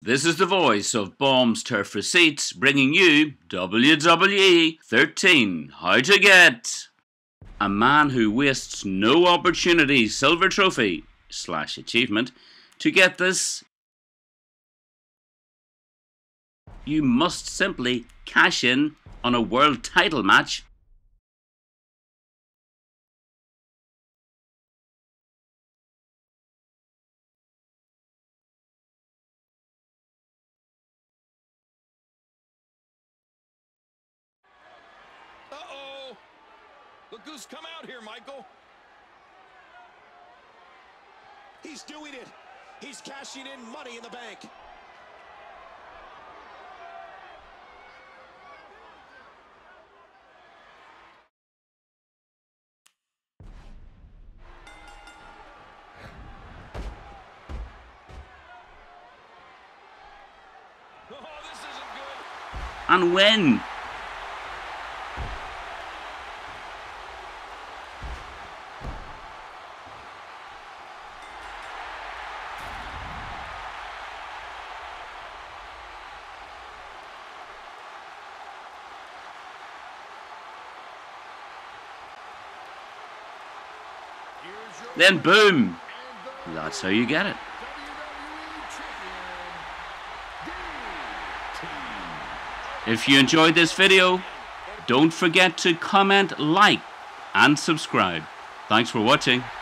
This is the voice of Bombs Turf Receipts bringing you WWE 13 How to Get. A man who wastes no opportunity silver trophy / achievement to get this. You must simply cash in on a world title match. Uh-oh! Look who's come out here, Michael. He's doing it. He's cashing in money in the bank. Oh, this isn't good. And win. Then boom, that's how you get it. If you enjoyed this video, don't forget to comment, like and subscribe. Thanks for watching.